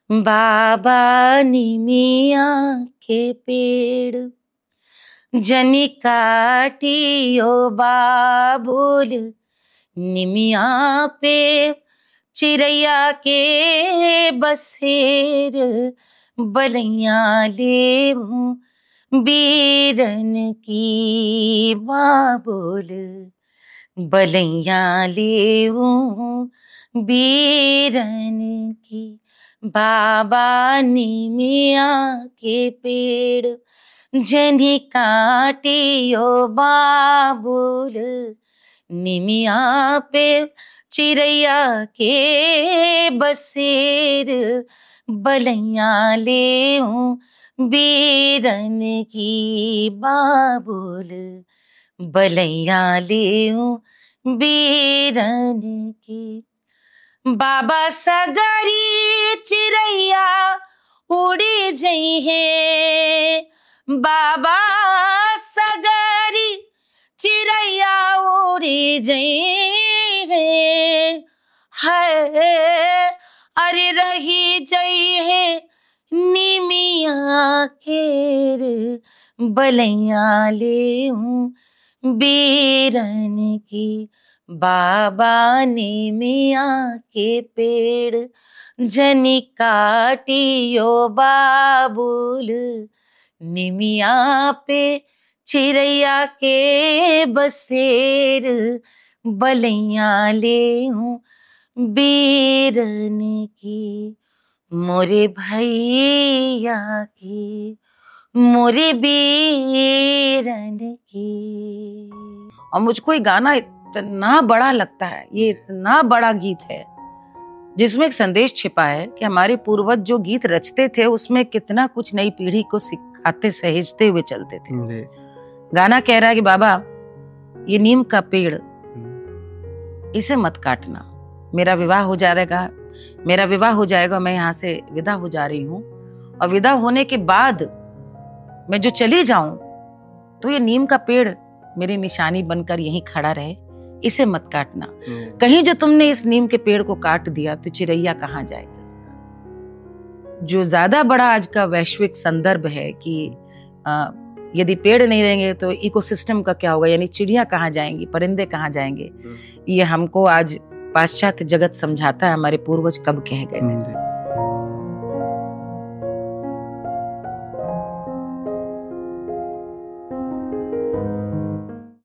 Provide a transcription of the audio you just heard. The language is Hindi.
बाबा निमिया के पेड़ जनी काटियो बाबुल, निमिया पे चिड़ैया के बसेर, बलैया लेऊं बीरन की बाबुल, बलैया लेऊं बीरन की। बाबा निमिया के पेड़ जनी काटियो बाबुल, निमिया पे चिड़ैया के बसेर, बलैया लेऊं बीरन की बाबुल, बलैया लेऊं बीरन की। बाबा सगरी चिड़ैया उड़ी जई है, बाबा सगरी चिड़ैया उड़ी जई है, अरे रही जई है निमिया केर, बलैया लेऊं बीरन की। बाबा निमिया के पेड़ जनी काटियो बाबुल, निमिया पे चिड़ैया के बसेर, बलैया लेऊं बीरन की। मोरे भैया की, मोरे बीरन की। और मुझको ये गाना इतना बड़ा लगता है, ये इतना बड़ा गीत है जिसमें एक संदेश छिपा है कि हमारे पूर्वज जो गीत रचते थे उसमें कितना कुछ नई पीढ़ी को सिखाते सहेजते हुए चलते थे। गाना कह रहा है कि बाबा ये नीम का पेड़ इसे मत काटना, मेरा विवाह हो जाएगा, मेरा विवाह हो जाएगा, मैं यहाँ से विदा हो जा रही हूँ, और विदा होने के बाद मैं जो चली जाऊं तो ये नीम का पेड़ मेरी निशानी बनकर यहीं खड़ा रहे, इसे मत काटना। कहीं जो तुमने इस नीम के पेड़ को काट दिया तो चिड़ैया कहाँ जाएगा। जो ज्यादा बड़ा आज का वैश्विक संदर्भ है कि यदि पेड़ नहीं रहेंगे तो इकोसिस्टम का क्या होगा, यानी चिड़िया कहाँ जाएंगी, परिंदे कहाँ जाएंगे। ये हमको आज पाश्चात्य जगत समझाता है, हमारे पूर्वज कब कह गए।